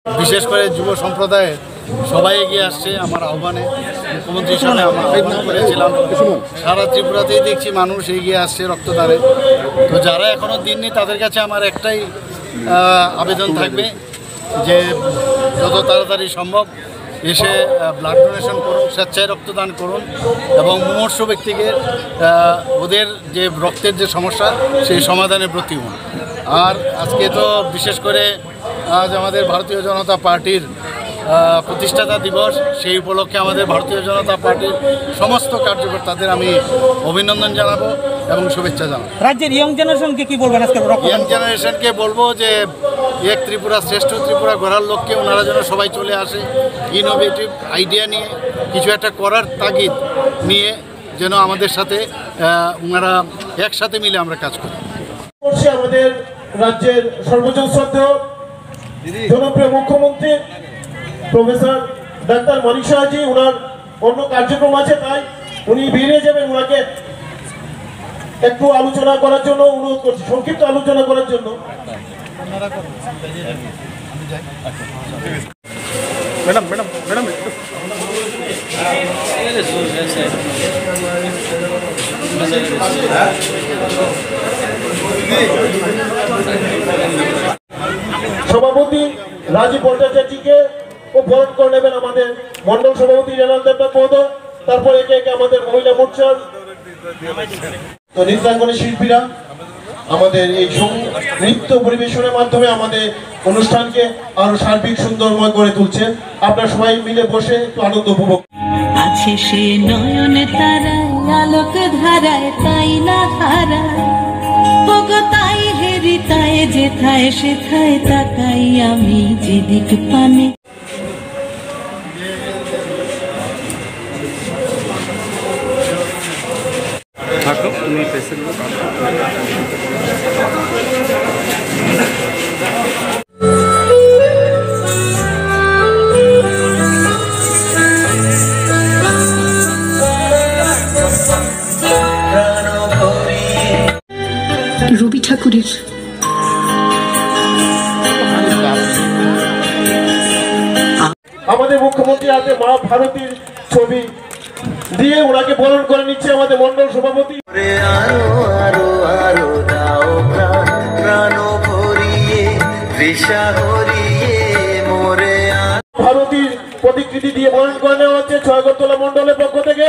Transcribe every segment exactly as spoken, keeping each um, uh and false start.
বিশেষ করে যুব সম্প্রদায়ের সবাই এগিয়ে আসছে আমার আহ্বানে। মুখ্যমন্ত্রী হিসাবে আমরা আহ্বান করেছিলাম, সারা ত্রিপুরাতেই দেখছি মানুষ এগিয়ে আসছে রক্তদানে। তো যারা এখনও দিননি তাদের কাছে আমার একটাই আবেদন থাকবে যে যত তাড়াতাড়ি সম্ভব এসে ব্লাড ডোনেশন করুন, স্বেচ্ছায় রক্তদান করুন এবং মুমূর্ষু ব্যক্তিকে ওদের যে রক্তের যে সমস্যা সেই সমাধানের ব্রতী হন। আর আজকে তো বিশেষ করে আজ আমাদের ভারতীয় জনতা পার্টির প্রতিষ্ঠাতা দিবস, সেই উপলক্ষে আমাদের ভারতীয় জনতা পার্টির সমস্ত কার্যকর্তাদের আমি অভিনন্দন জানাবো এবং শুভেচ্ছা জানাবো। রাজ্যের ইয়ং জেনারেশনকে কি বলবেন আজকে? ইয়ং জেনারেশনকে বলবো যে এক ত্রিপুরা শ্রেষ্ঠ ত্রিপুরা গড়ার লক্ষ্যে ওনারা যেন সবাই চলে আসে, ইনোভেটিভ আইডিয়া নিয়ে কিছু একটা করার তাগিদ নিয়ে যেন আমাদের সাথে ওনারা একসাথে মিলে আমরা কাজ করি। আমাদের রাজ্যের সর্বোচ্চ শ্রদ্ধেয় জনপ্রিয় মুখ্যমন্ত্রী প্রফেসর ডাক্তার মানিক সাহাজি, ওনার অন্য কার্যক্রম আছে, তাই উনি বেরিয়ে যাবেন। ওনাকে একটু আলোচনা করার জন্য অনুরোধ করছি, সংক্ষিপ্ত আলোচনা করার জন্য। ম্যাডাম ম্যাডাম ম্যাডাম সভাপতি রাজীব ভট্টাচার্যকে ও বরণ করে নেবেন আমাদের মন্ডল সভাপতি রেনাল দেবনাথ মহোদয়। তারপর একে একে আমাদের মহিলা মোর্চার তো নৃত্যাঙ্গনের শিল্পীরা আমাদের এই নৃত্য পরিবেশনের মাধ্যমে আমাদের অনুষ্ঠানকে আরো সার্বিক সুন্দরময় করে তুলছেন। আপনারা সবাই মিলে বসে একটু আনন্দ উপভোগ আছে সে নয়নে তারায় আলোক ধারায়, তাই না হারায় ওগো তাই হেরি তাই যেথায় সেথায় তাকাই আমি যেদিক পানে। থাকো তুমি প্রেসিডেন্ট। রবি ঠাকুরের আমাদের মুখ্যমন্ত্রী হাতে মা ভারতীর ছবি দিয়ে ওনাকে বরণ করে নিচ্ছে আমাদের মন্ডল সভাপতি। ভারতীর প্রতিকৃতি দিয়ে বরণ করে নেওয়া হচ্ছে ছয়গরতলা মন্ডলের পক্ষ থেকে।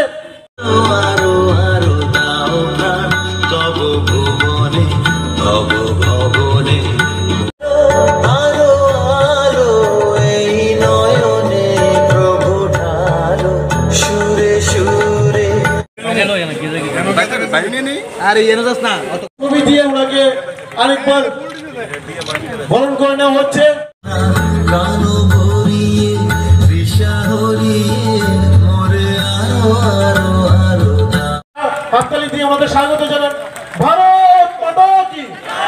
ছবি দিয়ে ওনাকে আরেকবার বরণ করে নেওয়া হচ্ছে। হাততালি দিয়ে আমাদের স্বাগত জানান। ভারত মাতা কি।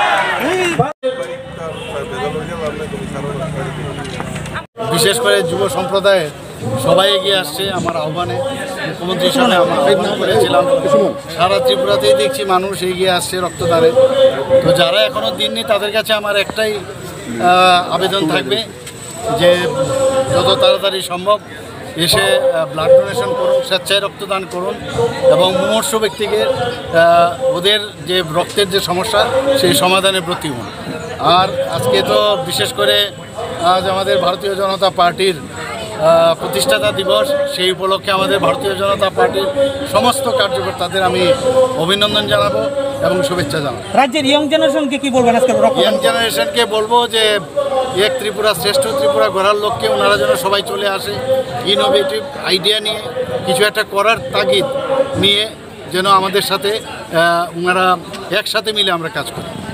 বিশেষ করে যুব সম্প্রদায়ের সবাই এগিয়ে আসছে আমার আহ্বানে। মুখ্যমন্ত্রী হিসাবে আমরা আহ্বান করেছিলাম, সারা ত্রিপুরাতেই দেখছি মানুষ এগিয়ে আসছে রক্তদানে। তো যারা এখনও দিননি তাদের কাছে আমার একটাই আবেদন থাকবে যে যত তাড়াতাড়ি সম্ভব এসে ব্লাড ডোনেশন করুন, স্বেচ্ছায় রক্তদান করুন এবং মুমূর্ষু ব্যক্তিকে ওদের যে রক্তের যে সমস্যা সেই সমাধানের ব্রতী হন। আর আজকে তো বিশেষ করে আজ আমাদের ভারতীয় জনতা পার্টির প্রতিষ্ঠাতা দিবস, সেই উপলক্ষে আমাদের ভারতীয় জনতা পার্টির সমস্ত কার্যকর্তাদের আমি অভিনন্দন জানাবো এবং শুভেচ্ছা জানাবো। রাজ্যের ইয়ং জেনারেশনকে কি বলবেন আজকে? ইয়ং জেনারেশনকে বলবো যে এক ত্রিপুরা শ্রেষ্ঠ ত্রিপুরা গড়ার লক্ষ্যে ওনারা যেন সবাই চলে আসে, ইনোভেটিভ আইডিয়া নিয়ে কিছু একটা করার তাগিদ নিয়ে যেন আমাদের সাথে ওনারা একসাথে মিলে আমরা কাজ করি।